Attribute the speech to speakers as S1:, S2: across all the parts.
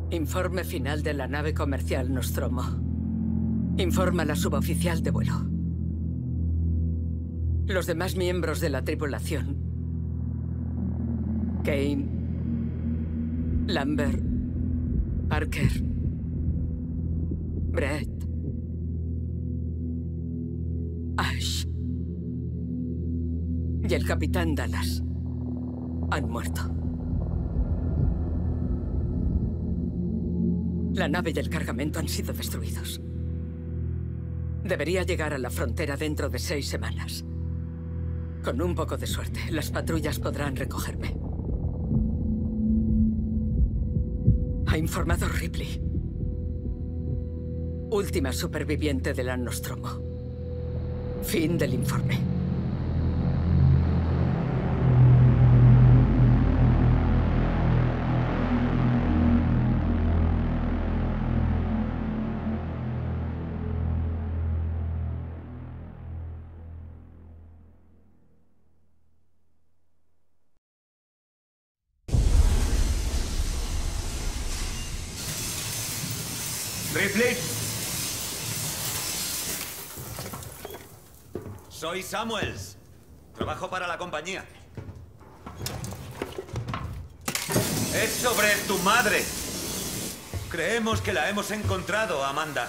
S1: Informe final de la nave comercial Nostromo. Informa la suboficial de vuelo. Los demás miembros de la tripulación. Kane, Lambert, Parker, Brett, Ash y el capitán Dallas han muerto. La nave y el cargamento han sido destruidos. Debería llegar a la frontera dentro de 6 semanas. Con un poco de suerte, las patrullas podrán recogerme. Ha informado Ripley. Última superviviente de la Nostromo. Fin del informe.
S2: Ripley. Soy Samuels. Trabajo para la compañía. Es sobre tu madre. Creemos que la hemos encontrado, Amanda.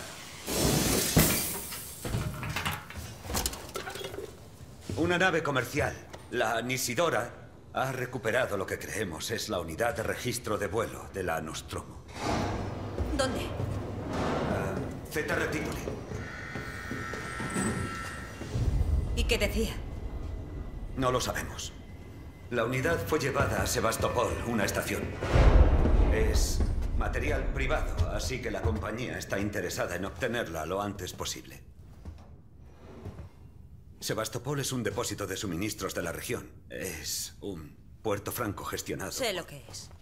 S2: Una nave comercial, la Nisidora, ha recuperado lo que creemos es la unidad de registro de vuelo de la Nostromo.
S3: ¿Dónde?
S2: Zeta Reticuli.
S3: ¿Y qué decía?
S2: No lo sabemos. La unidad fue llevada a Sebastopol, una estación. Es material privado, así que la compañía está interesada en obtenerla lo antes posible. Sebastopol es un depósito de suministros de la región. Es un puerto franco gestionado.
S3: Sé lo que es.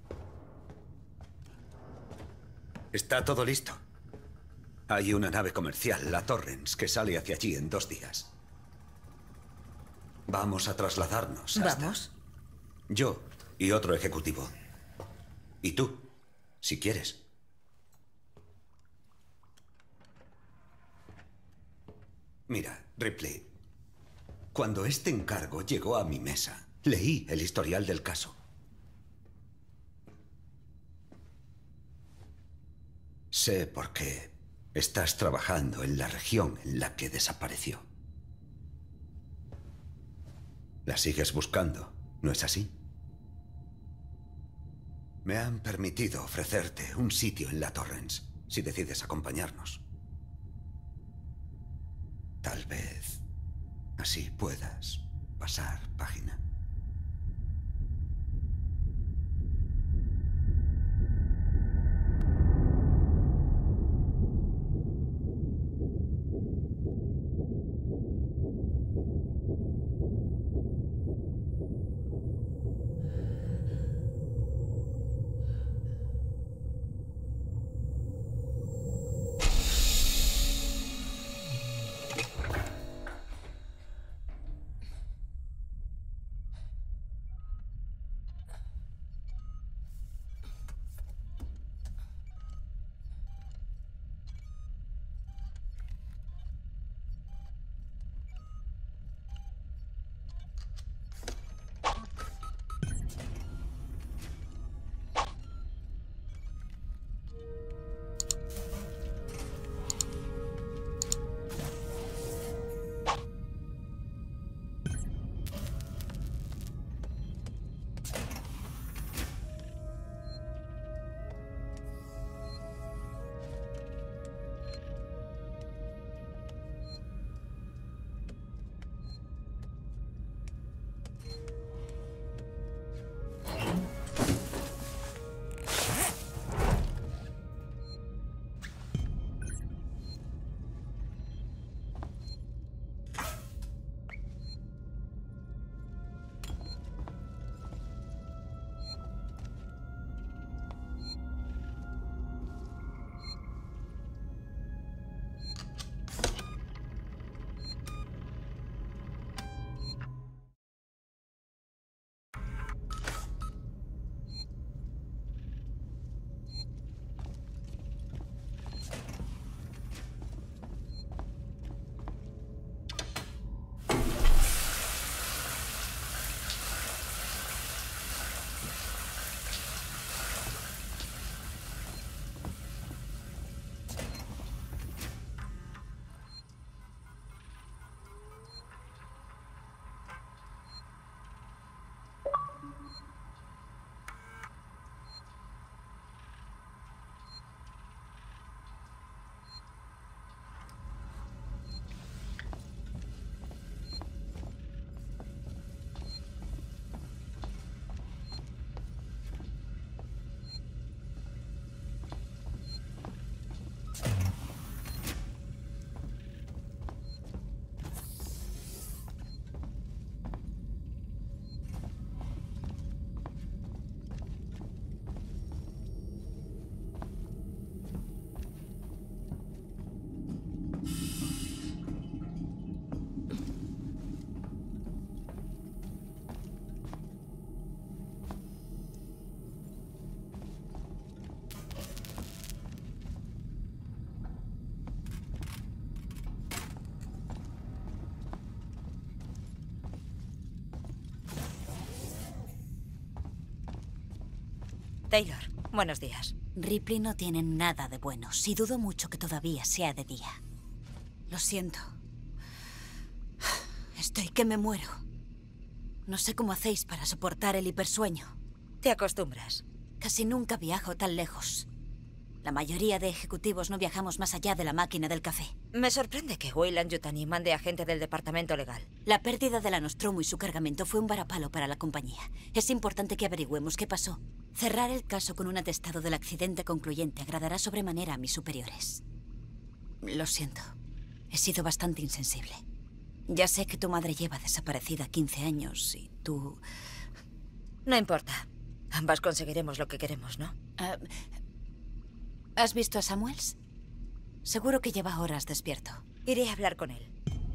S2: Está todo listo. Hay una nave comercial, la Torrens, que sale hacia allí en 2 días. Vamos a trasladarnos hasta...
S3: ¿Vamos?
S2: Yo y otro ejecutivo. Y tú, si quieres. Mira, Ripley. Cuando este encargo llegó a mi mesa, leí el historial del caso. Sé por qué estás trabajando en la región en la que desapareció. La sigues buscando, ¿no es así? Me han permitido ofrecerte un sitio en la Torrens, si decides acompañarnos. Tal vez así puedas pasar página.
S3: Taylor, buenos días.
S4: Ripley no tiene nada de bueno, y dudo mucho que todavía sea de día. Lo siento. Estoy que me muero. No sé cómo hacéis para soportar el hipersueño.
S3: Te acostumbras.
S4: Casi nunca viajo tan lejos. La mayoría de ejecutivos no viajamos más allá de la máquina del café.
S3: Me sorprende que Weyland-Yutani mande a gente del departamento legal.
S4: La pérdida de la Nostromo y su cargamento fue un varapalo para la compañía. Es importante que averigüemos qué pasó. Cerrar el caso con un atestado del accidente concluyente agradará sobremanera a mis superiores. Lo siento. He sido bastante insensible. Ya sé que tu madre lleva desaparecida 15 años y tú...
S3: No importa. Ambas conseguiremos lo que queremos, ¿no?
S4: ¿Has visto a Samuels? Seguro que lleva horas despierto.
S3: Iré a hablar con él.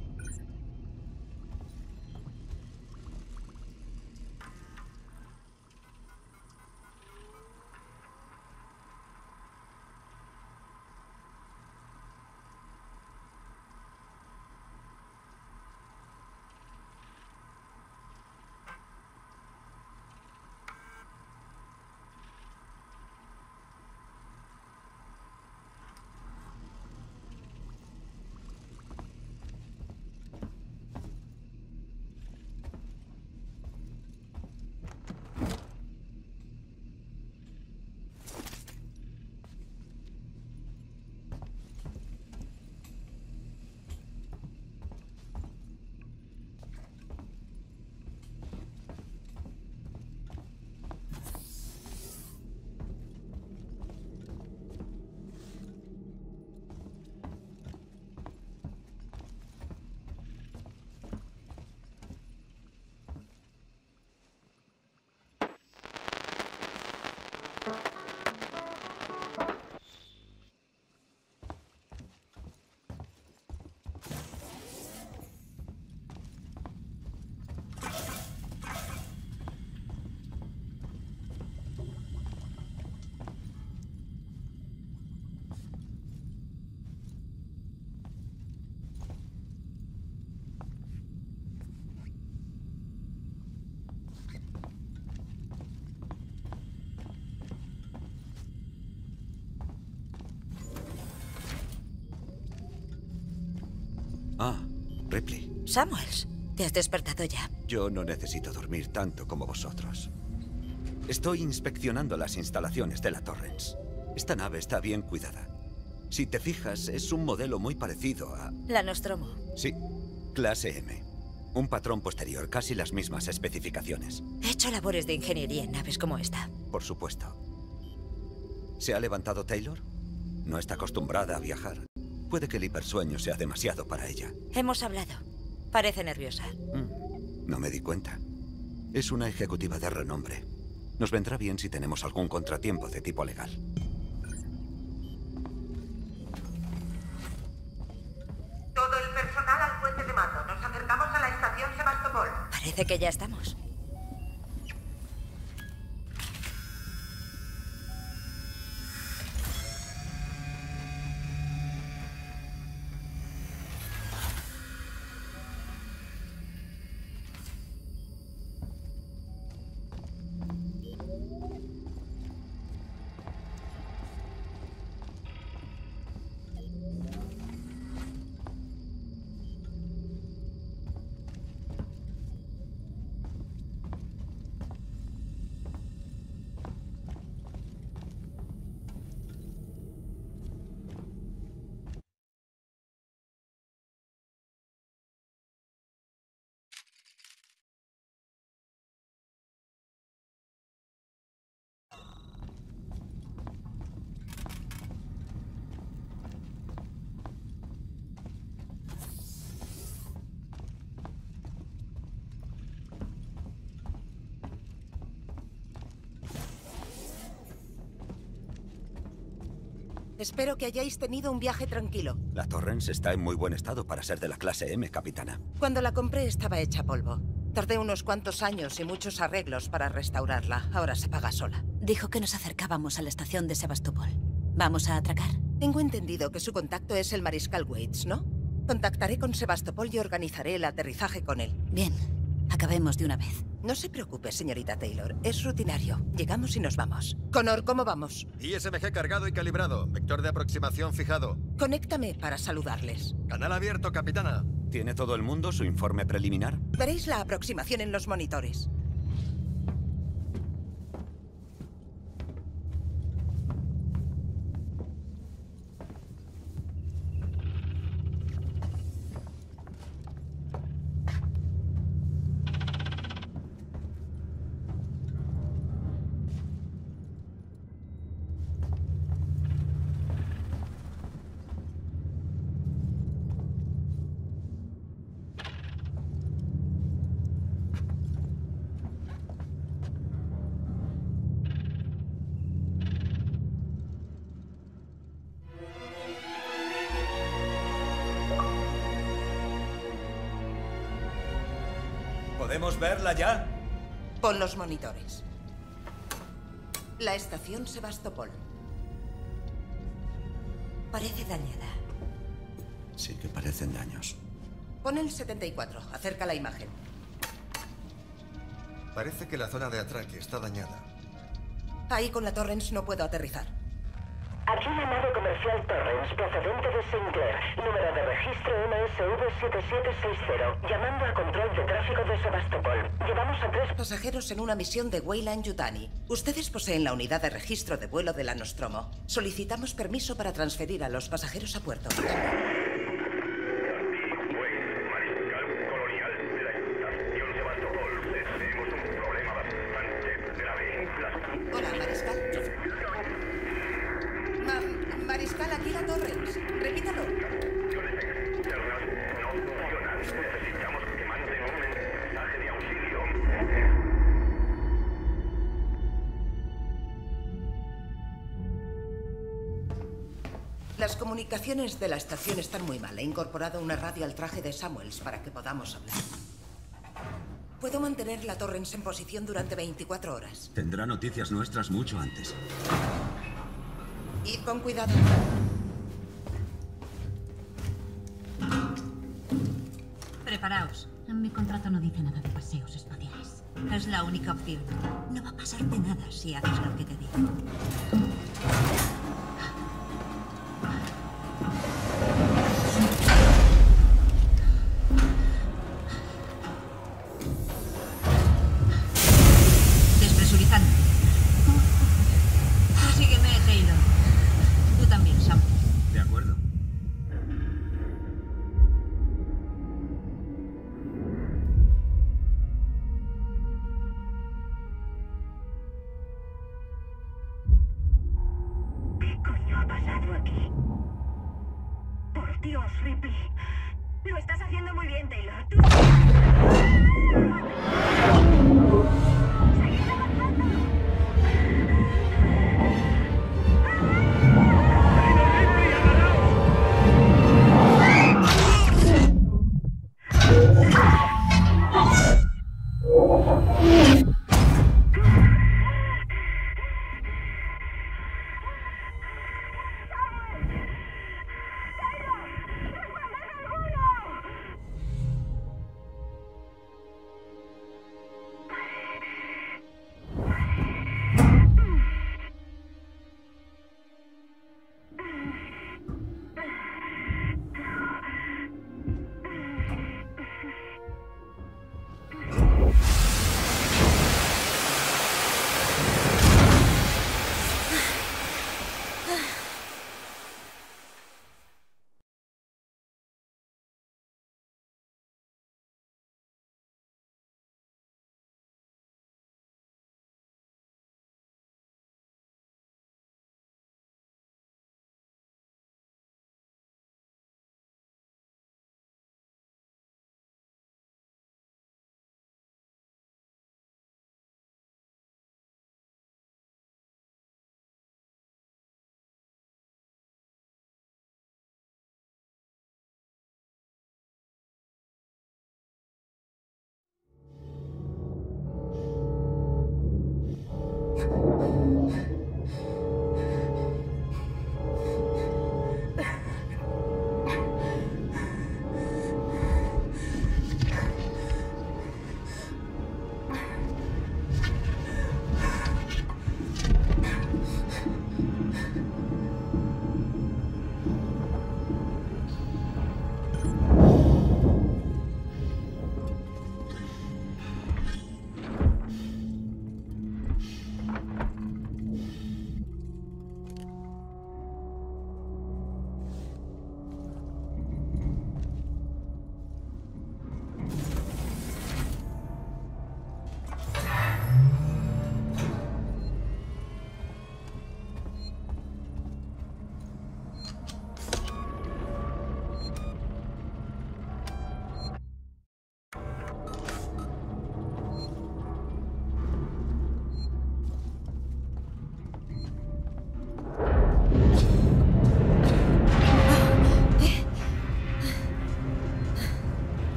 S2: Ah, Ripley.
S3: Samuels, ¿te has despertado ya?
S2: Yo no necesito dormir tanto como vosotros. Estoy inspeccionando las instalaciones de la Torrens. Esta nave está bien cuidada. Si te fijas, es un modelo muy parecido a...
S3: La Nostromo.
S2: Sí, clase M. Un patrón posterior, casi las mismas especificaciones.
S3: He hecho labores de ingeniería en naves como esta.
S2: Por supuesto. ¿Se ha levantado Taylor? No está acostumbrada a viajar. Puede que el hipersueño sea demasiado para ella.
S3: Hemos hablado. Parece nerviosa.
S2: No me di cuenta. Es una ejecutiva de renombre. Nos vendrá bien si tenemos algún contratiempo de tipo legal.
S5: Todo el personal al puente de mando. Nos acercamos a la estación Sebastopol.
S3: Parece que ya estamos.
S5: Espero que hayáis tenido un viaje tranquilo.
S2: La Torrens está en muy buen estado para ser de la clase M, capitana.
S5: Cuando la compré estaba hecha polvo. Tardé unos cuantos años y muchos arreglos para restaurarla. Ahora se paga sola.
S4: Dijo que nos acercábamos a la estación de Sebastopol. ¿Vamos a atracar?
S5: Tengo entendido que su contacto es el mariscal Waits, ¿no? Contactaré con Sebastopol y organizaré el aterrizaje con él.
S4: Bien. Acabemos de una vez.
S5: No se preocupe, señorita Taylor. Es rutinario. Llegamos y nos vamos. Connor, ¿cómo vamos?
S6: ISMG cargado y calibrado. Vector de aproximación fijado.
S5: Conéctame para saludarles.
S6: Canal abierto, capitana.
S2: ¿Tiene todo el mundo su informe preliminar?
S5: Veréis la aproximación en los monitores.
S2: ¿Podemos verla ya?
S5: Pon los monitores. La estación Sebastopol.
S3: Parece dañada.
S2: Sí que parecen daños.
S5: Pon el 74. Acerca la imagen.
S6: Parece que la zona de atraque está dañada.
S5: Ahí con la Torrens no puedo aterrizar.
S7: Aquí la nave comercial Torrens, procedente de Sinclair. Número de registro MSV7760. Llamando a control de tráfico de Sebastopol. Llevamos a 3
S5: Pasajeros en una misión de Weyland-Yutani. Ustedes poseen la unidad de registro de vuelo de la Nostromo. Solicitamos permiso para transferir a los pasajeros a puerto. Hola, Mariscal. Mariscal, aquí la Torrens. Repítalo.
S7: Necesitamos que manden un mensaje de auxilio.
S5: Las comunicaciones de la estación están muy mal. He incorporado una radio al traje de Samuels para que podamos hablar. Puedo mantener la Torrens en posición durante 24 horas.
S2: Tendrá noticias nuestras mucho antes.
S5: Id con cuidado.
S8: Preparaos. En mi contrato no dice nada de paseos espaciales. Es la única opción. No va a pasarte nada si haces lo que te digo. Despresurizando. Sígueme, Taylor. Tú también, Sam.
S2: De acuerdo.
S7: ¿Qué coño ha pasado aquí? Por Dios, Ripley. Lo estás haciendo muy bien, Taylor. Tú... ¡Seguid avanzando!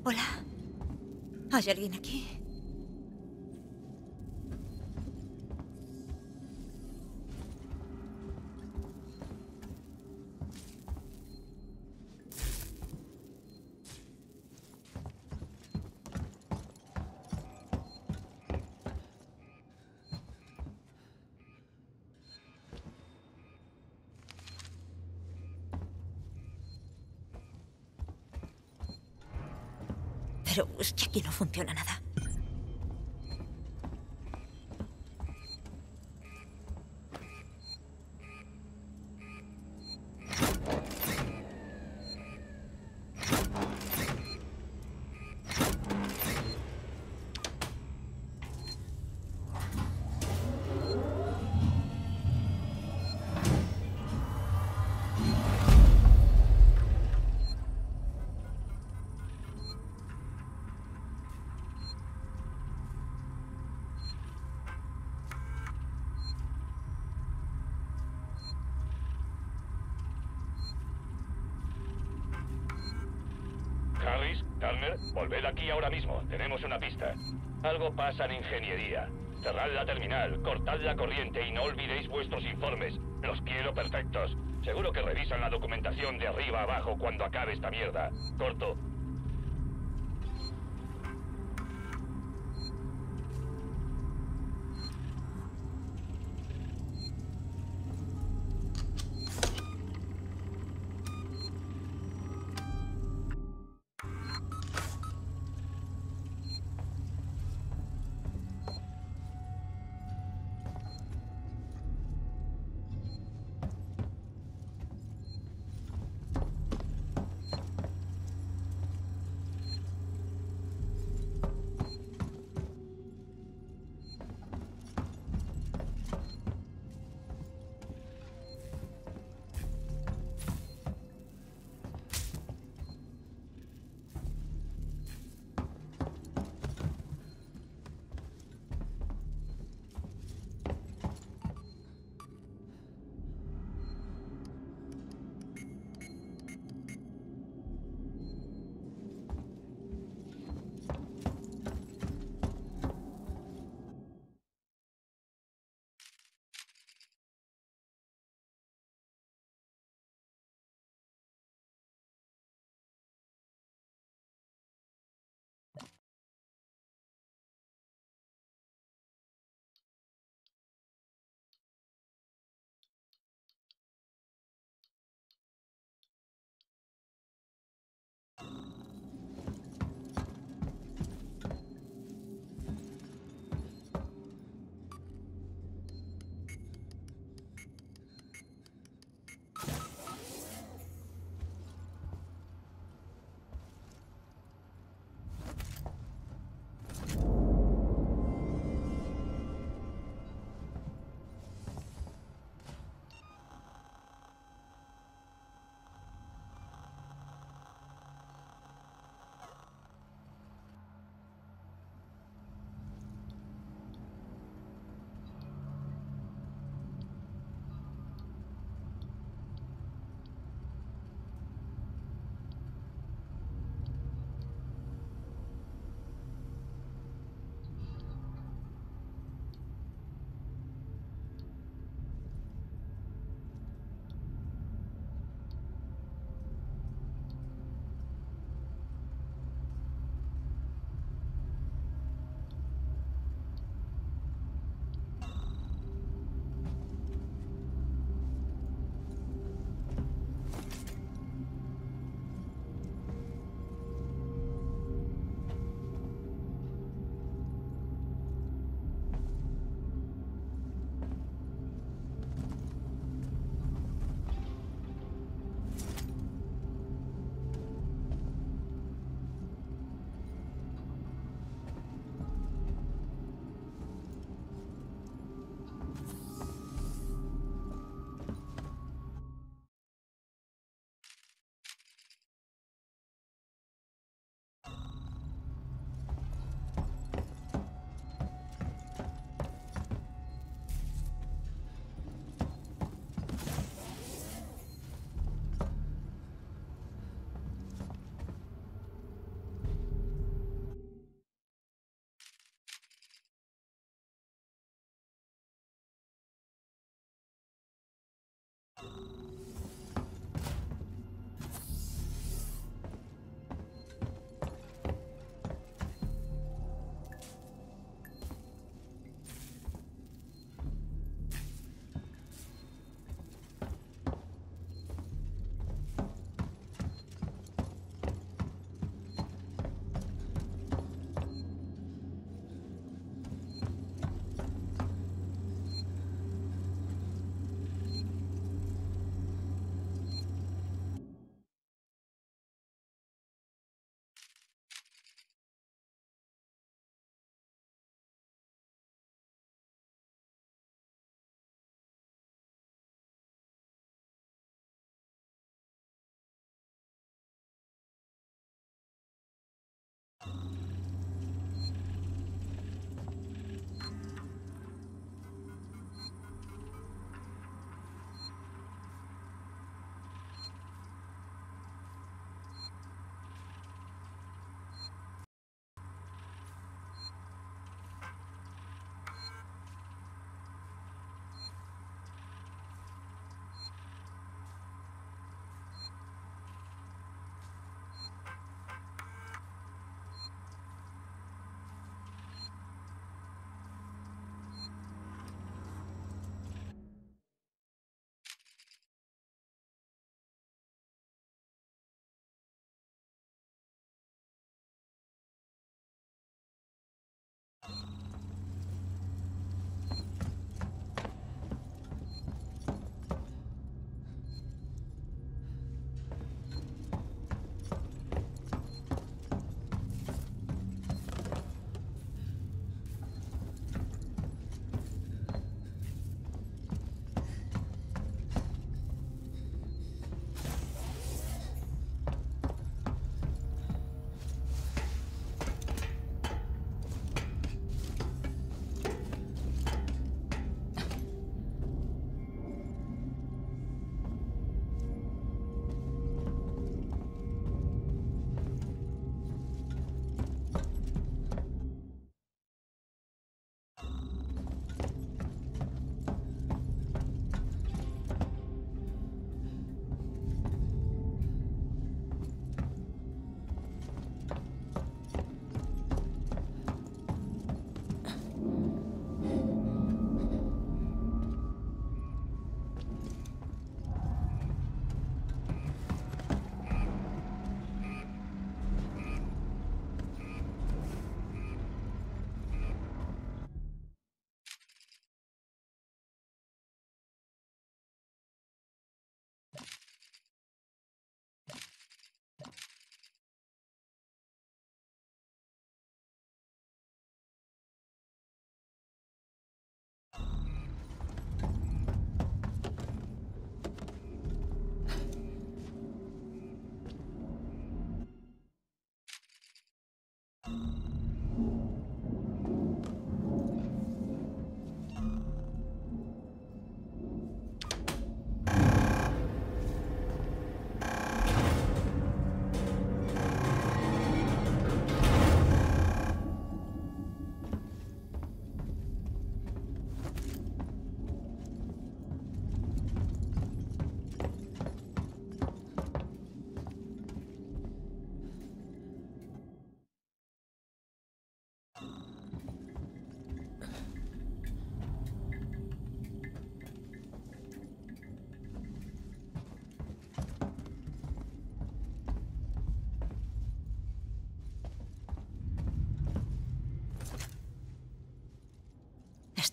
S3: Hola. ¿Hay alguien aquí? Pero es que aquí no funciona nada.
S9: Harris, Turner, volved aquí ahora mismo. Tenemos una pista. Algo pasa en ingeniería. Cerrad la terminal, cortad la corriente y no olvidéis vuestros informes. Los quiero perfectos. Seguro que revisan la documentación de arriba a abajo cuando acabe esta mierda. Corto.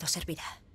S4: servirá.